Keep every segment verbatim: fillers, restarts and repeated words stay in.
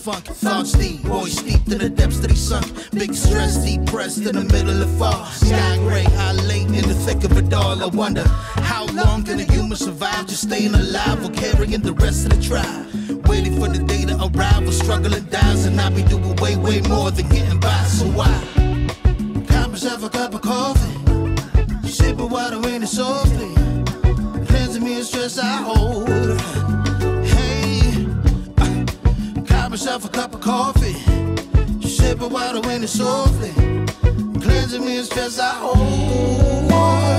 funk. Thoughts deep, boys steeped in the depths that he sunk. Big stress, depressed in the middle of fall. Sky gray, I late in the thick of it all. I wonder, how long can a human survive just staying alive or carrying the rest of the tribe? Waiting for the day to arrive or struggling dies, and I be doing way, way more than getting by. So why? Cop myself a cup of coffee, sipping water in it softly, cleansing me of stress I hold. Hey, uh, cop myself a cup of coffee, sipping water in it softly, cleansing me of stress I hold.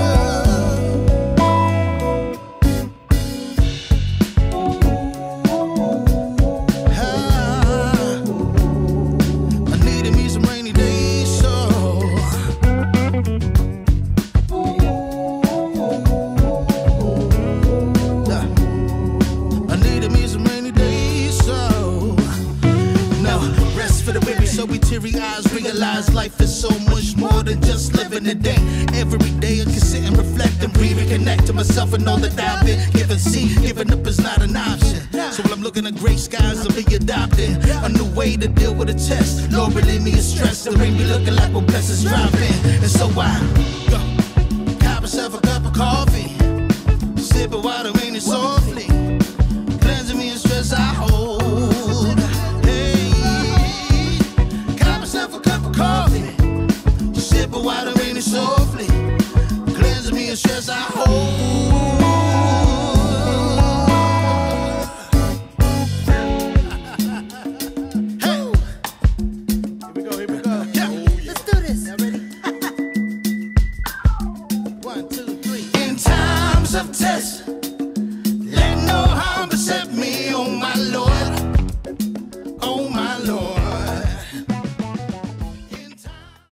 Realize life is so much more than just living a day. Every day I can sit and reflect and breathe and connect to myself and all that I've been given. See, giving up is not an option. So when I'm looking at gray skies, I'll be adopting a new way to deal with a test. Lord, relieve me of stress and bring me looking like when blessings drop in. And so I go, cop myself a cup of coffee, sipping water in it softly, cleansing me of stress I hold. Sipping water in it softly, cleansing me of stress I hold. Hey, here we go, here we go. Yeah, let's do this. Y'all ready? One, two, three. In times of test, let no harm beset me.